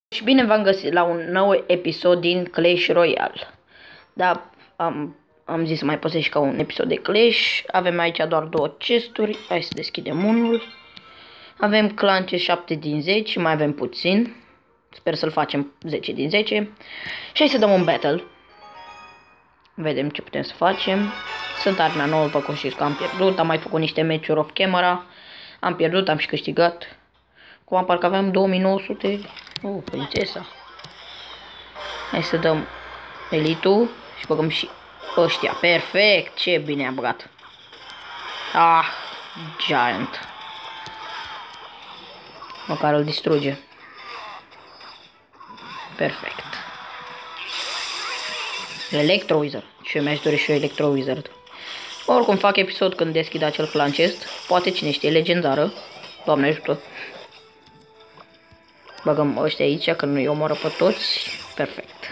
Și bine v-am găsit la un nou episod din Clash Royale. Da, am zis să mai postez și ca un episod de Clash. Avem aici doar două chesturi. Hai să deschidem unul. Avem clan 7 din 10, mai avem puțin. Sper să-l facem 10 din 10. Și hai să dăm un battle. Vedem ce putem să facem. Sunt arena nouă, după cum știți că am pierdut. Am mai făcut niște meciuri off camera. Am pierdut, am și câștigat. Acum parcă aveam 2900. Prințesa. Hai să dăm elitul și băgăm și ăștia. Perfect, ce bine am băgat. Giant. Măcar îl distruge. Perfect. Electro Wizard. Ce mi-aș dori și eu Electro Wizard. Oricum fac episod când deschid acel clan chest. Poate cine știe, legendară. Doamne ajută. Băgăm ăștia aici, că nu-i omoră pe toți. Perfect.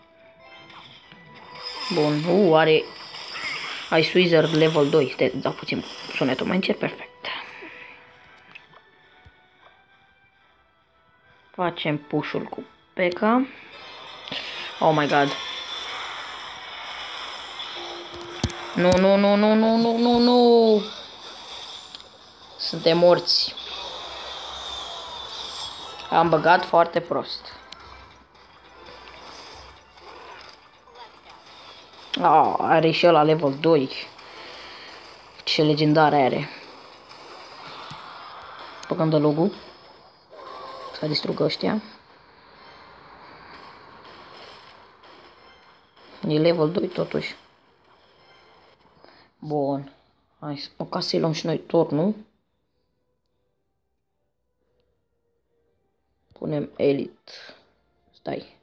Bun, are Ice Wizard level 2. Te dau puțin sunetul mai încet. Perfect. Facem push-ul cu P.E.K.K.A. Oh my god. Nu. Suntem morți. Am băgat foarte prost. Are și ăla level 2. Ce legendare are. Băgăm de logo. Să distrugă ăștia. E level 2 totuși. Bun. Hai ca să-i luăm și noi turnul. Punem Elite. Stai.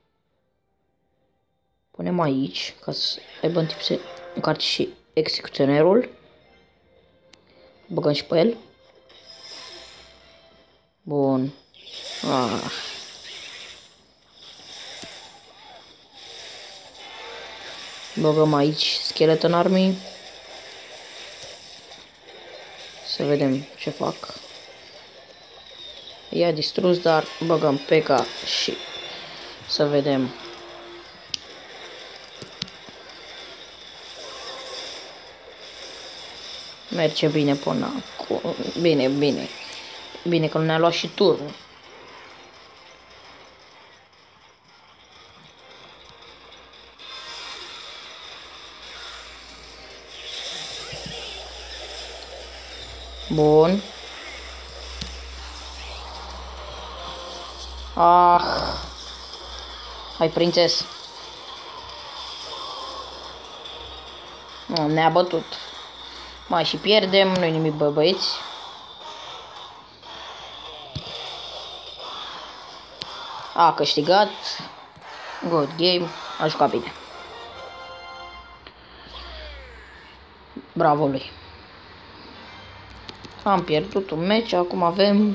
Punem aici, ca să aibă în timp să încarce și execuționerul. Băgăm și pe el. Bun. Băgăm aici Skeleton Army. Să vedem ce fac. I-a distrus, dar băgăm P.E.K.K.A. și să vedem. Merge bine până acum. Bine că nu ne-a luat și turnul. Bun. Hai, prințes. Ne-a bătut. Mai și pierdem, nu-i nimic, băieți. A câștigat. Good game. A jucat bine. Bravo lui. Am pierdut un meci, acum avem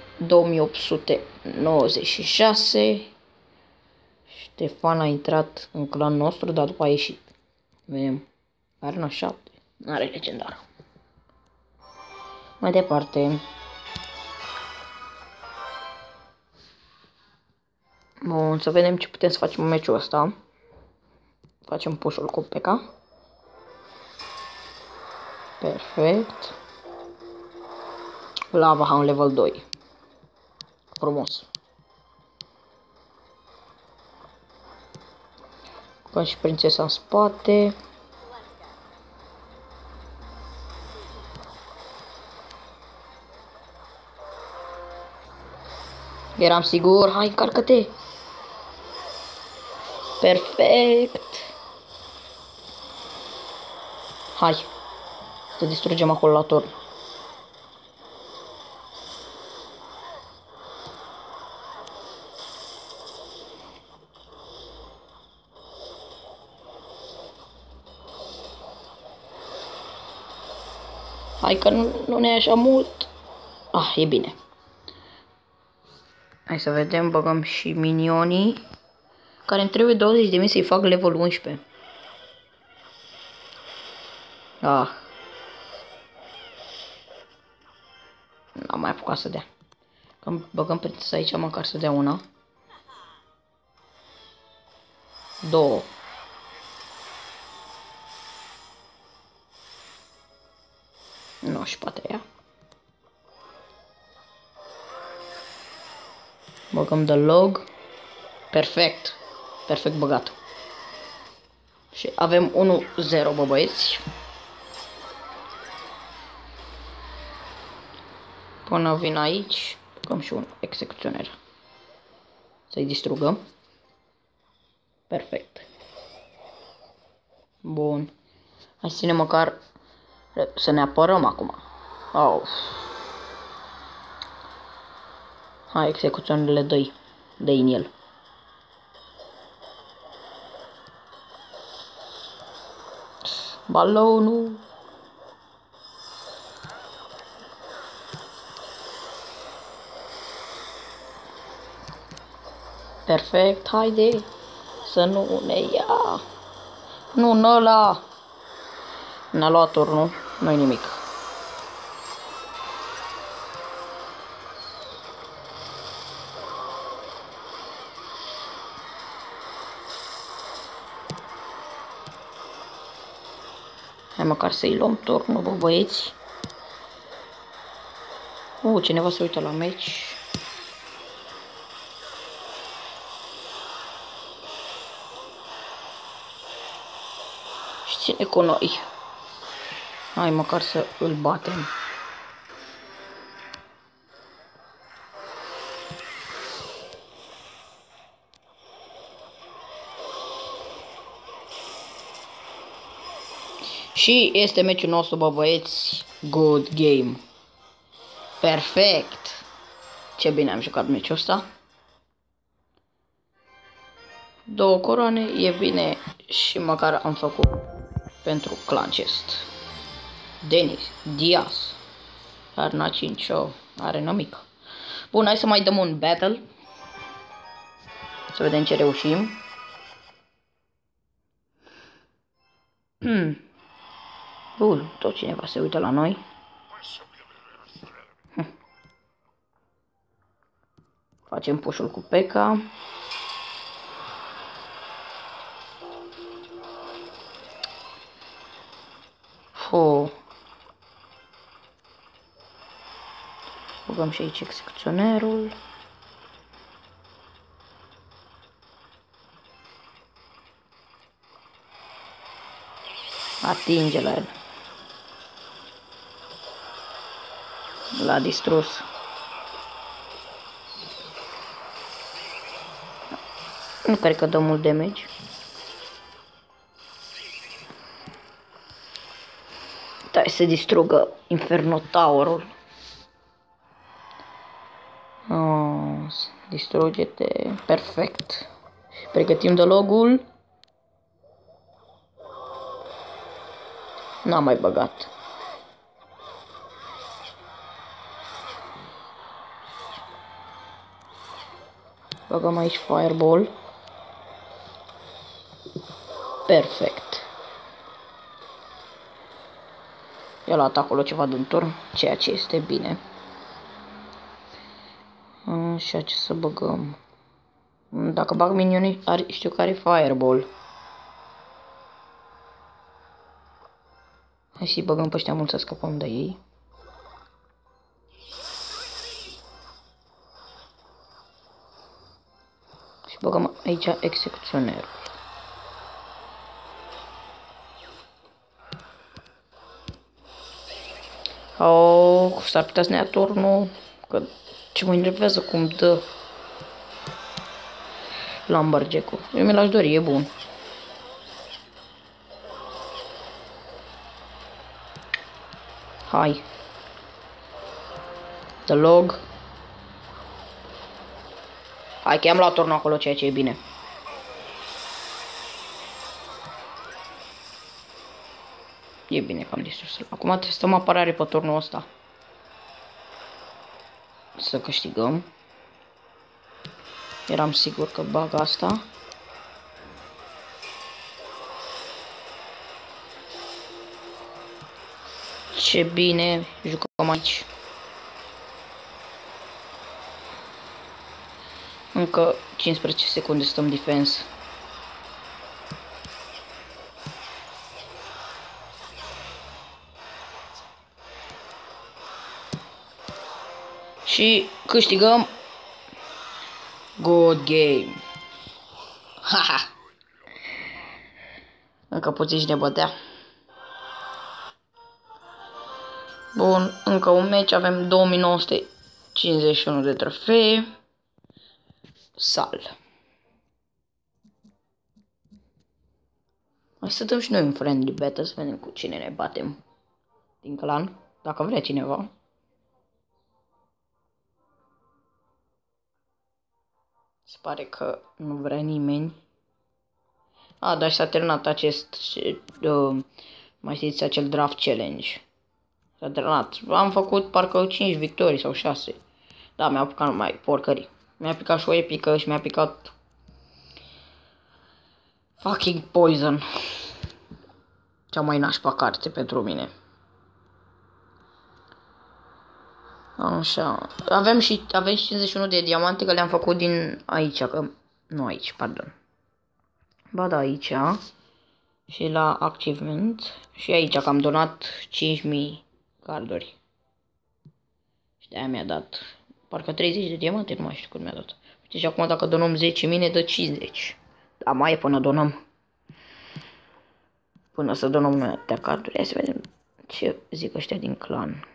2896. Ștefan a intrat în clan nostru, dar după a ieșit. Vedem. Arena 7. Are legendar. Mai departe. Bun, să vedem ce putem să facem în meciul ăsta. Facem push-ul cu P.E.K.K.A. Perfect. Lava în level 2. Frumos. Băgăm și prințesa în spate. Eram sigur. Hai, încarcă-te. Perfect. Hai. Să distrugem acolo la turn. Hai că nu ne e așa mult. E bine. Hai să vedem, băgăm și minionii. Care îmi trebuie 20.000 să-i fac level 11. N-am mai apucat să dea. Când băgăm prințesa aici, măcar să dea una. 2. Nu, și pe a 3-a. Băgăm de log. Perfect. Perfect băgat. Și avem 1-0, bă băieți. Până vin aici, băgăm și un execuționer. Să-i distrugăm. Perfect. Bun. Hai să ținem măcar să ne apărăm acum. Oh. Hai, execuționerele dă-i în el. Balonul. Perfect, haide. Să nu ne ia. Nu, în ăla. Ne-a luat turnul, nu-i nimic. Hai măcar să-i luăm turnul, bă băieți. Cineva se uită la meci. Și ține cu noi. Hai măcar să îl batem. Și este meciul nostru, bă băieți. Good game. Perfect. Ce bine am jucat meciul ăsta. 2 coroane, e bine. Și măcar am făcut pentru clan chest. Denis, Diaz, Arna 5, arena mică. Bun, hai să mai dăm un battle. Să vedem ce reușim. Bun, tot cineva se uită la noi. Facem push-ul cu P.E.K.K.A. Băgăm și aici execuționerul. Atinge la el. L-a distrus. Nu cred că dă mult damage. Da, să distrugă Inferno Tower-ul. Distruge-te. Perfect. Pregătim de logul. N-am mai băgat. Băgăm aici Fireball. Perfect. I-a luat acolo ceva din turn, ceea ce este bine. Așa, ce să băgăm? Dacă bag minionii, știu care e Fireball. Hai să-i băgăm pe ăștia mult să scăpăm de ei. Și băgăm aici execuționerul. S-ar putea să ne ia turnul, că ce mă enervează cum dă Lumberjack-ul. Eu mi l-aș dori, e bun. Hai. The log. Hai că i-am luat turnul acolo, ceea ce e bine. E bine că am distrus. Acum testăm apărare pe turnul ăsta. Să câștigăm. Eram sigur că bag asta. Ce bine jucăm aici. Încă 15 secunde stăm defense. Și câștigăm. Good game. Haha. Încă puțin și ne bătea. Bun, încă un meci, avem 2951 de trofee. Sal. Hai să dăm și noi un friendly battle să vedem cu cine ne batem din clan, dacă vrea cineva. Se pare că nu vrea nimeni. Dar și s-a terminat acest, mai știți, acel draft challenge. S-a terminat. Am făcut parcă 5 victorii sau 6. Da, mi-a picat numai porcării. Mi-a picat și o epică și mi-a picat fucking poison. Cea mai nașpa carte pentru mine. Așa. Avem și 51 de diamante, că le-am făcut din aici, că nu aici, pardon. Ba da, aici. Și la achievement. Și aici, că am donat 5000 carduri. Și de-aia mi-a dat parcă 30 de diamante, nu mai știu cât mi-a dat. Deci acum dacă donăm 10.000 ne dă 50. Da, mai e până donăm. Până să donăm noi atâtea carduri. Hai să vedem ce zic ăștia din clan.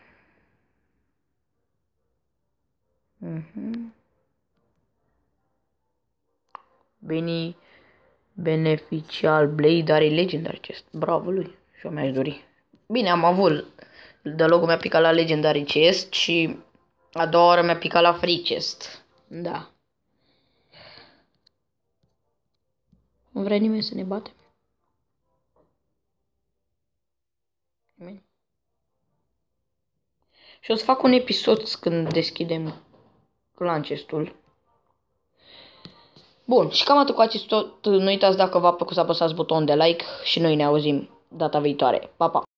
Beneficial Blade are Legendary Chest. Bravo lui. Și eu mi-aș dori. Bine, am avut. De locul mi-a picat la Legendary Chest și a doua oară mi-a picat la Free Chest. Da. Nu vrea nimeni să ne batem. Nimeni. Și o să fac un episod când deschidem clan chestul. Bun, și cam atât cu acest tot. Nu uitați, dacă v-a plăcut, să apăsați butonul de like și noi ne auzim data viitoare. Pa, pa!